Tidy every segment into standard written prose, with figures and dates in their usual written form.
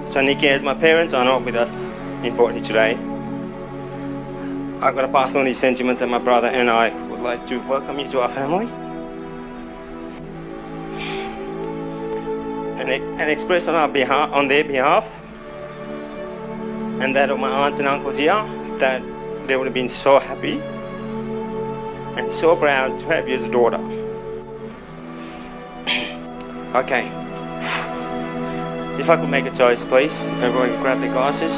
So Nikki, as my parents are not with us in Port today, I've got to pass on these sentiments that my brother and I would like to welcome you to our family and express on their behalf and that of my aunts and uncles here that they would have been so happy and so proud to have you as a daughter. Okay. If I could make a choice, please. If everyone could grab their glasses.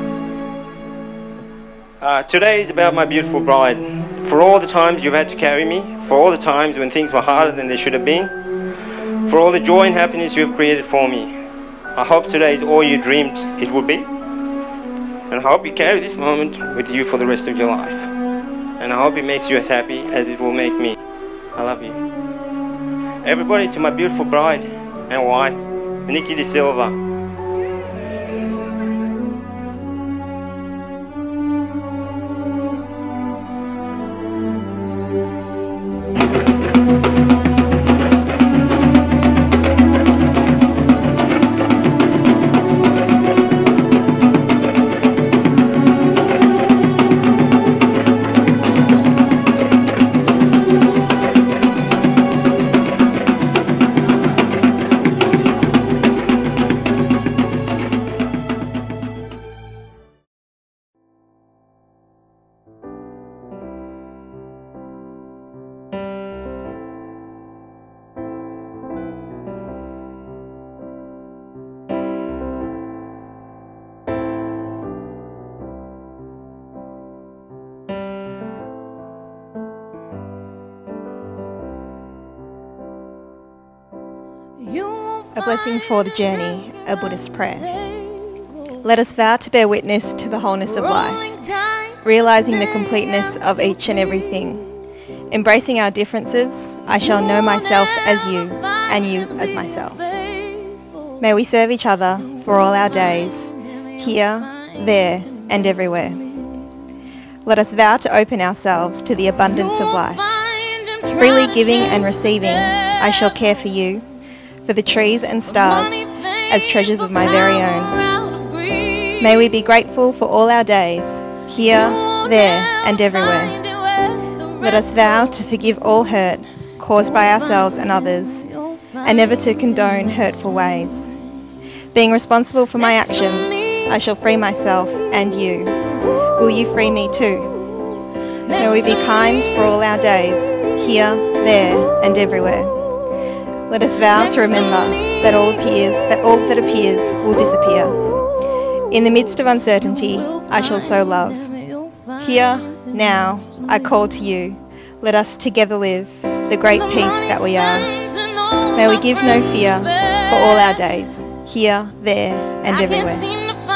Today is about my beautiful bride. For all the times you've had to carry me, for all the times when things were harder than they should have been, for all the joy and happiness you have created for me. I hope today is all you dreamed it would be. And I hope you carry this moment with you for the rest of your life. And I hope it makes you as happy as it will make me. I love you. Everybody, to my beautiful bride and wife, Nikki De Silva. A blessing for the journey, a Buddhist prayer. Let us vow to bear witness to the wholeness of life, realizing the completeness of each and everything. Embracing our differences, I shall know myself as you, and you as myself. May we serve each other for all our days, here, there, and everywhere. Let us vow to open ourselves to the abundance of life. Freely giving and receiving, I shall care for you, for the trees and stars, as treasures of my very own. May we be grateful for all our days, here, there, and everywhere. Let us vow to forgive all hurt caused by ourselves and others, and never to condone hurtful ways. Being responsible for my actions, I shall free myself and you. Will you free me too? May we be kind for all our days, here, there, and everywhere. Let us vow to remember that all that appears will disappear. In the midst of uncertainty, I shall sow love. Here, now, I call to you. Let us together live the great peace that we are. May we give no fear for all our days, here, there, and everywhere.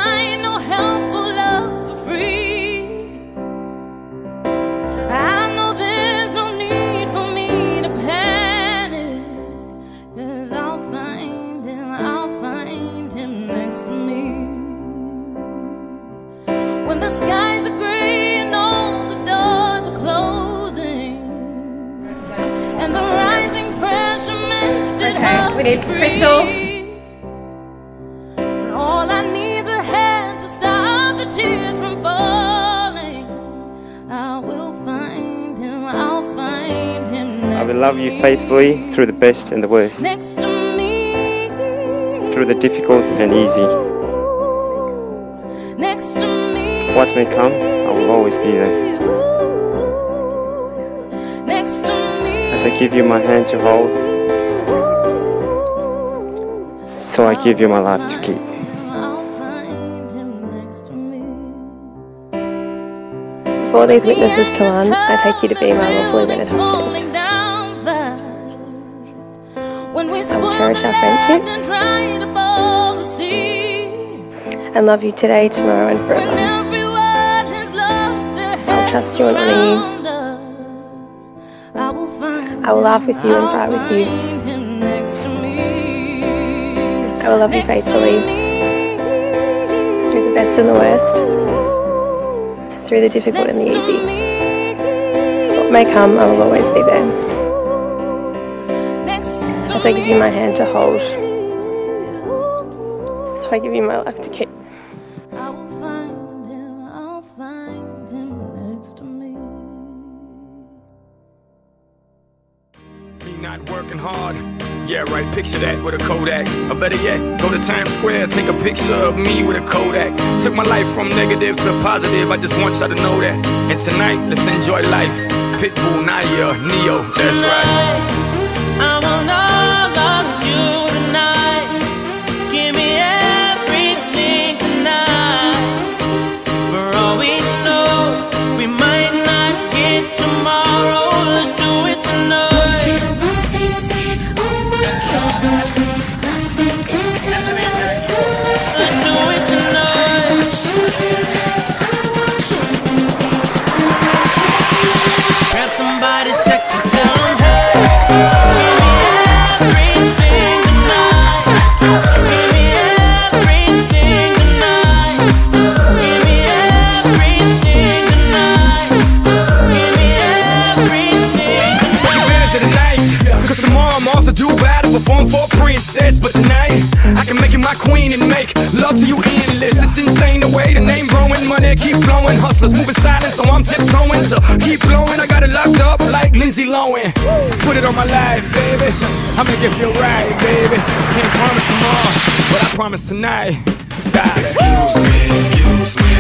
When the skies are grey and all the doors are closing, and the rising pressure makes it hard. We need Crystal. And all I need is a hand to stop the tears from falling. I will find him, I'll find him. I will love you faithfully through the best and the worst, Next to me, through the difficult and easy. next to me. What may come, I will always be there. Next to me. As I give you my hand to hold, so I give you my life to keep. For these witnesses, Talan, I take you to be my lawfully wedded husband. I will cherish our friendship and love you today, tomorrow, and forever. I'll trust you and honour you. I will laugh with you and cry with you. I will love you faithfully through the best and the worst, through the difficult and the easy. What may come, I will always be there. As I give you my hand to hold, so I give you my life to keep. I will find him, I'll find him next to me. Me not working hard, yeah right, picture that with a Kodak. Or better yet, go to Times Square, take a picture of me with a Kodak. Took my life from negative to positive, I just want y'all to know that. And tonight, let's enjoy life. Pitbull, Nadia, Neo, that's right. I want all of you tonight. Give me everything tonight. For all we know, we might not get tomorrow. Let's do it tonight. Perform for a princess, but tonight I can make you my queen and make love to you endless. It's insane the way the name growing, money keep flowing. Hustlers moving silent, so I'm tiptoeing. So keep blowing, I got it locked up like Lindsay Lohan. Put it on my life, baby. I make it feel right, baby. Can't promise tomorrow, but I promise tonight. Excuse me.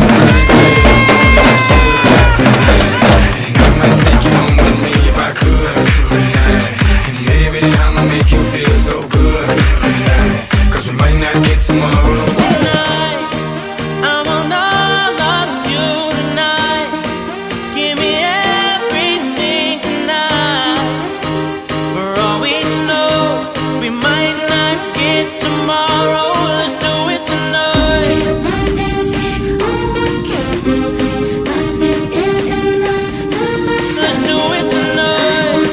I might take you home with me if I could tonight. Baby, I'ma make you feel so good tonight, 'cause we might not get tomorrow. Tonight, I want all of you tonight. Give me everything tonight. For all we know, we might not get tomorrow. Let's do it tonight. Let's do it tonight.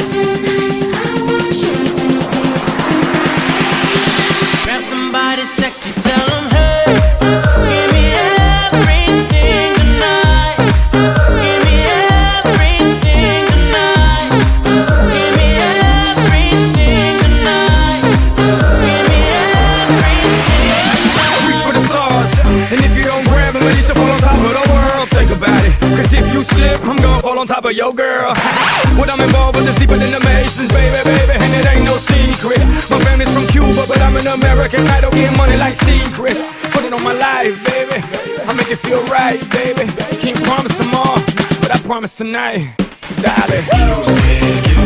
Grab somebody sexy, tell them, hey, give me everything tonight. Give me everything tonight. Give me everything tonight. Give me everything. Reach for the stars, and if you don't grab them, at least you fall on top of the world. Think about it, 'cause if you slip, I'm gonna fall on top of your girl. What I'm involved with is deeper than the Masons, baby, and it ain't no secret. My family's from Cuba, but I'm an American. I don't get money like secrets. Put it on my life, baby. I make it feel right, baby. Can't promise tomorrow, but I promise tonight, darling. Excuse me.